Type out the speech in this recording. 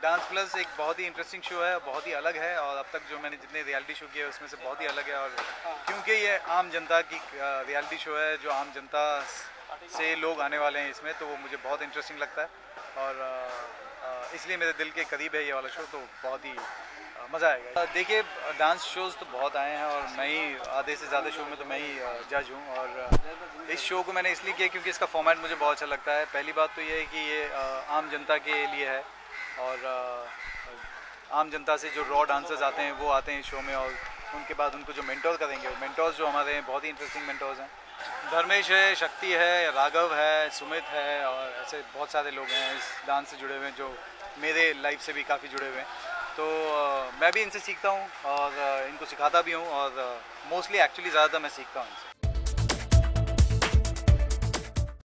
Dance plus एक बहुत ही interesting show है, बहुत ही अलग है और अब तक जो मैंने जितने रियलिटी शो किए उसमें से बहुत ही अलग है। और क्योंकि ये आम जनता की रियलिटी शो है, जो आम जनता से लोग आने वाले हैं इसमें, तो वो मुझे बहुत इंटरेस्टिंग लगता है और इसलिए मेरे दिल के करीब है ये वाला शो, तो बहुत ही मज़ा आएगा। देखिए, डांस शोज़ तो बहुत आए हैं और मैं ही आधे से ज़्यादा शो में तो मैं ही जज हूँ। और इस शो को मैंने इसलिए किया क्योंकि इसका फॉर्मेट मुझे बहुत अच्छा लगता है। पहली बात तो ये है कि ये आम जनता के लिए है और आम जनता से जो रॉ डांसर्स आते हैं वो आते हैं इस शो में, और उनके बाद उनको जो मेंटोर करेंगे, वो मेंटोर्स जो हमारे हैं बहुत ही इंटरेस्टिंग मेंटोर्स हैं। धर्मेश है, शक्ति है, राघव है, सुमित है और ऐसे बहुत सारे लोग हैं इस डांस से जुड़े हुए हैं जो मेरे लाइफ से भी काफ़ी जुड़े हुए हैं। तो मैं भी इनसे सीखता हूँ और इनको सिखाता भी हूँ और मोस्टली एक्चुअली ज़्यादातर मैं सीखता हूँ इनसे।